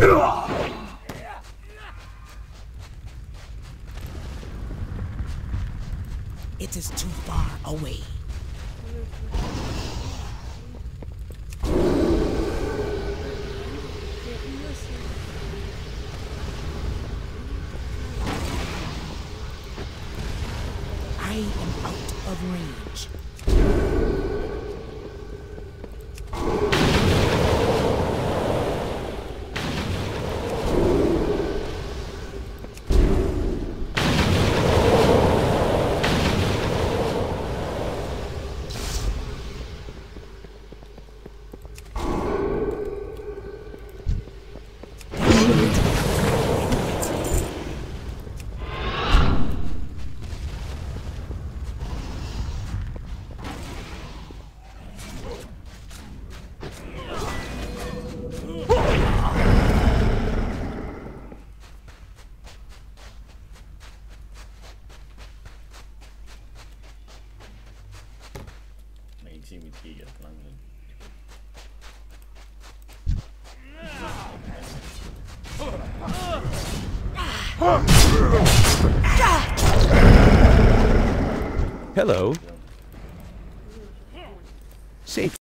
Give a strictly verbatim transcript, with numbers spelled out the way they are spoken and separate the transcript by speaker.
Speaker 1: It is too far away. I am out of range.
Speaker 2: Man kan se mit G er for langt ned.
Speaker 3: Hello. Safe.